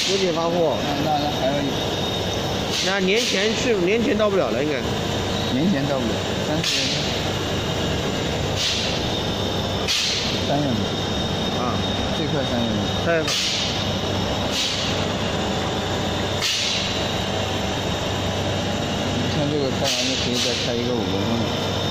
九姐发货。 那还有那年前到不了了，应该。 年前到不了，3月份。 啊， 最快3月份。 3月份。 你像这个开完就可以再开一个5个钟的。